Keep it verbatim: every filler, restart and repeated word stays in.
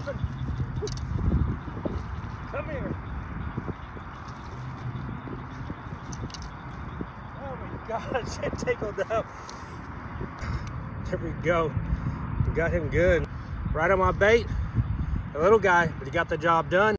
on. Come here. Oh my gosh, it tickled up. There we go. We got him good. Right on my bait. A little guy, but he got the job done.